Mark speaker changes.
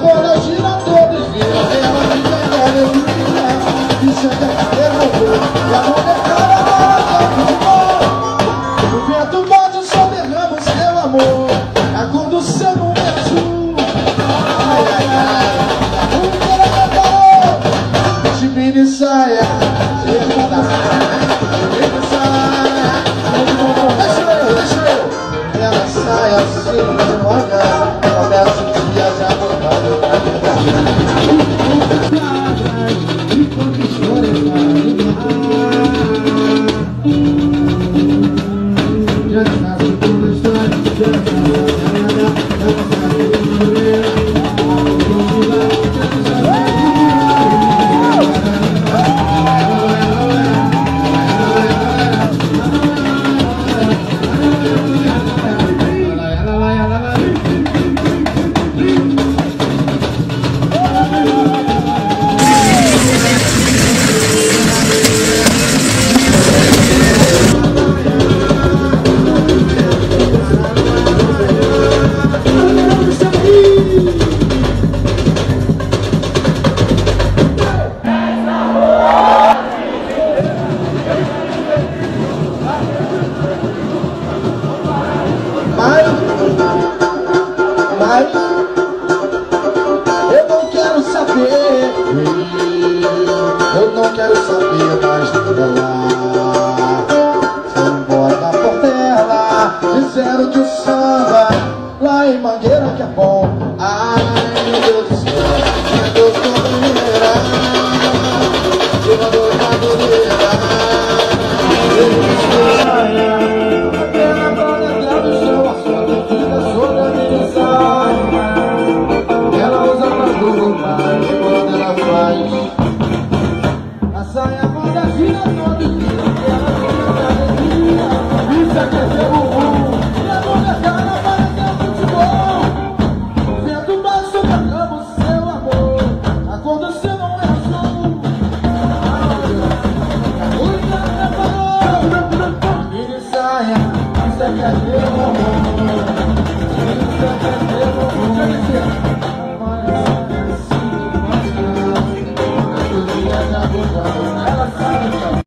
Speaker 1: toda gira, todos viram. Ela fica alegria e chega a derrubar. E a molecada dela tem futebol. O vento bate, o sol derrama o seu amor. A cor do céu não é azul. Ai, ai, ai. O que ela preparou? De mini saia. Ela sai assim devagar, começa o dia já botando pra quebrar. Enquanto história já sabe toda a história, já eu não quero saber, eu não quero saber mais dela. Foi embora da Portela, disseram que o samba lá em Mangueira que é bom. Ai, meu Deus do céu, meu Deus do Madureira, eu mandou Madureira, aquela brother atrás do chão, a sua vida sobre a minha saia. Ela usa pra tudo mais quando ela faz a saia quando a gira todo dia. Ela fica alegria, isso aqui é seu bumbum. E a molecada pareceu futebol. O vento bate sobre a cama, o seu amor. A cor do céu não é azul.